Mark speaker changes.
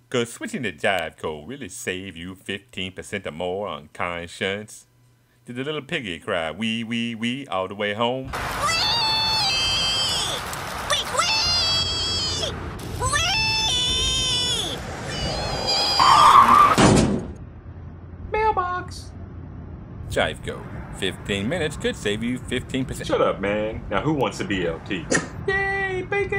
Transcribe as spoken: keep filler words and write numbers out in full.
Speaker 1: Cause switching to Gieco really save you fifteen percent or more on car insurance. Did the little piggy cry wee wee wee all the way home?
Speaker 2: Mailbox.
Speaker 1: Gieco. fifteen minutes could save you fifteen percent.
Speaker 2: Shut up, man. Now who wants a B L T? Yay, bacon!